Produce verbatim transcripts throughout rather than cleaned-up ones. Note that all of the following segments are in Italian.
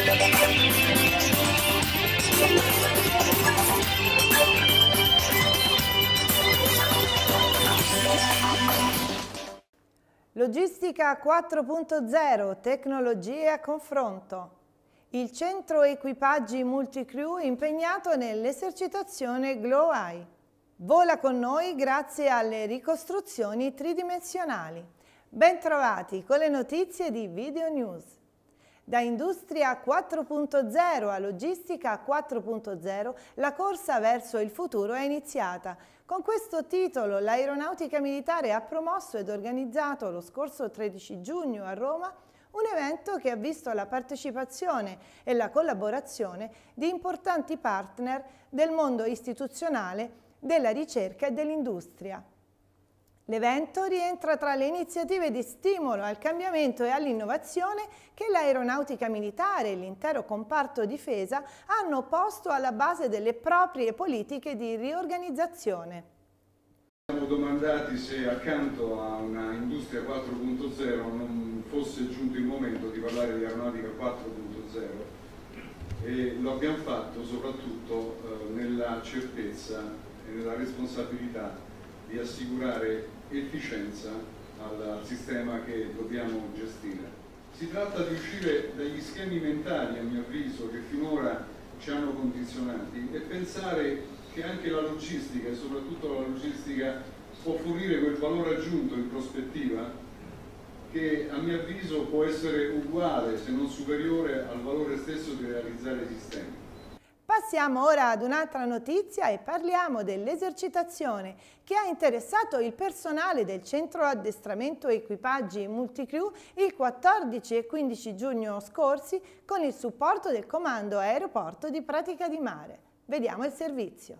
Logistica quattro punto zero, tecnologie a confronto. Il centro equipaggi Multicrew impegnato nell'esercitazione GLOW-eye. Vola con noi grazie alle ricostruzioni tridimensionali. Bentrovati con le notizie di Video News. Da Industria quattro punto zero a Logistica quattro punto zero, la corsa verso il futuro è iniziata. Con questo titolo l'Aeronautica Militare ha promosso ed organizzato lo scorso tredici giugno a Roma un evento che ha visto la partecipazione e la collaborazione di importanti partner del mondo istituzionale, della ricerca e dell'industria. L'evento rientra tra le iniziative di stimolo al cambiamento e all'innovazione che l'Aeronautica Militare e l'intero comparto difesa hanno posto alla base delle proprie politiche di riorganizzazione. Siamo domandati se accanto a una Industria quattro punto zero non fosse giunto il momento di parlare di Aeronautica quattro punto zero e lo abbiamo fatto soprattutto eh, nella certezza e nella responsabilità di assicurare efficienza al sistema che dobbiamo gestire. Si tratta di uscire dagli schemi mentali, a mio avviso, che finora ci hanno condizionati e pensare che anche la logistica e soprattutto la logistica può fornire quel valore aggiunto in prospettiva che a mio avviso può essere uguale se non superiore al valore stesso di realizzare i sistemi. Passiamo ora ad un'altra notizia e parliamo dell'esercitazione che ha interessato il personale del Centro Addestramento Equipaggi Multicrew il quattordici e quindici giugno scorsi con il supporto del Comando Aeroporto di Pratica di Mare. Vediamo il servizio.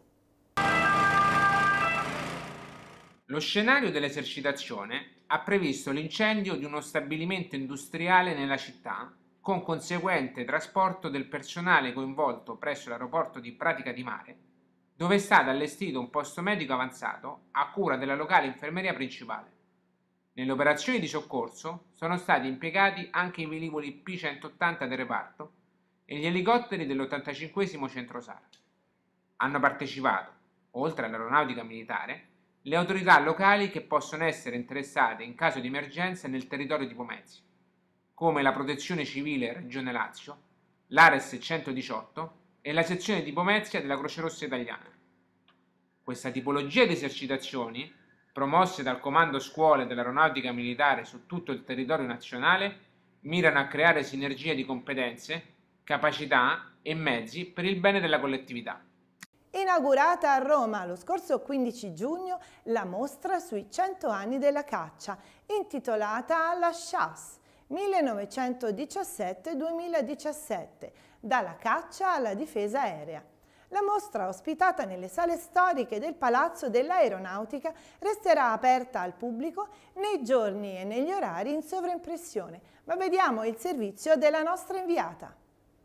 Lo scenario dell'esercitazione ha previsto l'incendio di uno stabilimento industriale nella città con conseguente trasporto del personale coinvolto presso l'aeroporto di Pratica di Mare, dove è stato allestito un posto medico avanzato a cura della locale infermeria principale. Nelle operazioni di soccorso sono stati impiegati anche i velivoli P centottanta del reparto e gli elicotteri dell'ottantacinquesimo Centro SAR. Hanno partecipato, oltre all'aeronautica militare, le autorità locali che possono essere interessate in caso di emergenza nel territorio di Pomezia, come la Protezione Civile Regione Lazio, l'Ares centodiciotto e la sezione di Pomezia della Croce Rossa Italiana. Questa tipologia di esercitazioni, promosse dal Comando Scuole dell'Aeronautica Militare su tutto il territorio nazionale, mirano a creare sinergie di competenze, capacità e mezzi per il bene della collettività. Inaugurata a Roma lo scorso quindici giugno la mostra sui cento anni della caccia, intitolata La Chasse, millenovecentodiciassette duemiladiciassette, dalla caccia alla difesa aerea. La mostra, ospitata nelle sale storiche del Palazzo dell'Aeronautica, resterà aperta al pubblico nei giorni e negli orari in sovraimpressione. Ma vediamo il servizio della nostra inviata.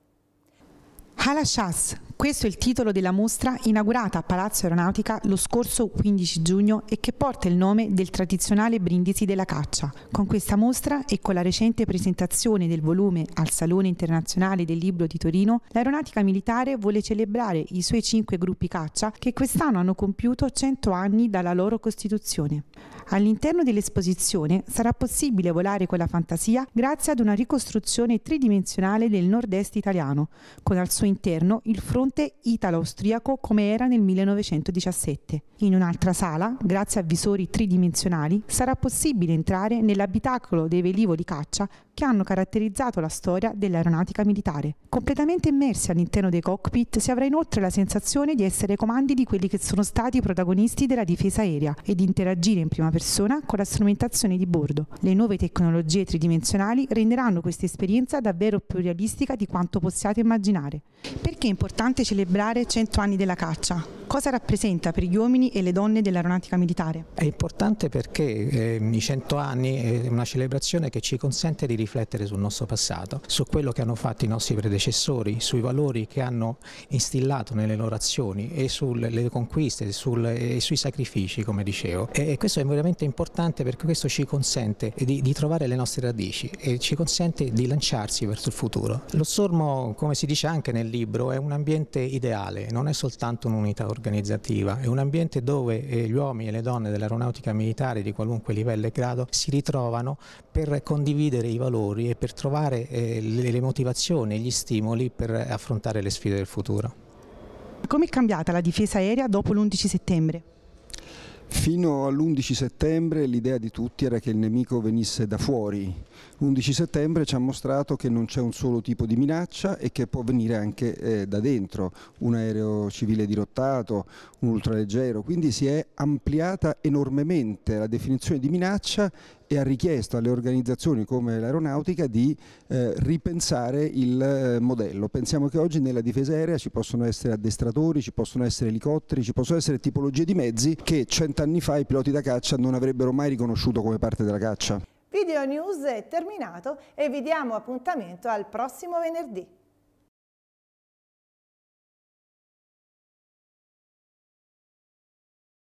La Chasse, questo è il titolo della mostra inaugurata a Palazzo Aeronautica lo scorso quindici giugno e che porta il nome del tradizionale brindisi della caccia. Con questa mostra e con la recente presentazione del volume al Salone Internazionale del Libro di Torino, l'Aeronautica Militare vuole celebrare i suoi cinque gruppi caccia che quest'anno hanno compiuto cento anni dalla loro costituzione. All'interno dell'esposizione sarà possibile volare con la fantasia grazie ad una ricostruzione tridimensionale del nord-est italiano, con al suo interno il fronte italo-austriaco come era nel millenovecentodiciassette. In un'altra sala, grazie a visori tridimensionali, sarà possibile entrare nell'abitacolo dei velivoli caccia che hanno caratterizzato la storia dell'aeronautica militare. Completamente immersi all'interno dei cockpit si avrà inoltre la sensazione di essere ai comandi di quelli che sono stati i protagonisti della difesa aerea e di interagire in prima persona con la strumentazione di bordo. Le nuove tecnologie tridimensionali renderanno questa esperienza davvero più realistica di quanto possiate immaginare. Perché è importante celebrare cento anni della caccia? Cosa rappresenta per gli uomini e le donne dell'aeronautica militare? È importante perché eh, i cento anni è una celebrazione che ci consente di riflettere sul nostro passato, su quello che hanno fatto i nostri predecessori, sui valori che hanno instillato nelle loro azioni e sulle conquiste sul, e sui sacrifici, come dicevo. E questo è veramente importante perché questo ci consente di, di trovare le nostre radici e ci consente di lanciarsi verso il futuro. Lo Stormo, come si dice anche nel libro, è un ambiente ideale, non è soltanto un'unità organizzativa, è un ambiente dove eh, gli uomini e le donne dell'aeronautica militare di qualunque livello e grado si ritrovano per condividere i valori e per trovare eh, le, le motivazioni e gli stimoli per affrontare le sfide del futuro. Come è cambiata la difesa aerea dopo l'undici settembre? Fino all'undici settembre l'idea di tutti era che il nemico venisse da fuori. L'undici settembre ci ha mostrato che non c'è un solo tipo di minaccia e che può venire anche eh, da dentro, un aereo civile dirottato, un ultraleggero, quindi si è ampliata enormemente la definizione di minaccia e ha richiesto alle organizzazioni come l'aeronautica di eh, ripensare il eh, modello. Pensiamo che oggi nella difesa aerea ci possono essere addestratori, ci possono essere elicotteri, ci possono essere tipologie di mezzi che cent'anni fa i piloti da caccia non avrebbero mai riconosciuto come parte della caccia. Video News è terminato e vi diamo appuntamento al prossimo venerdì.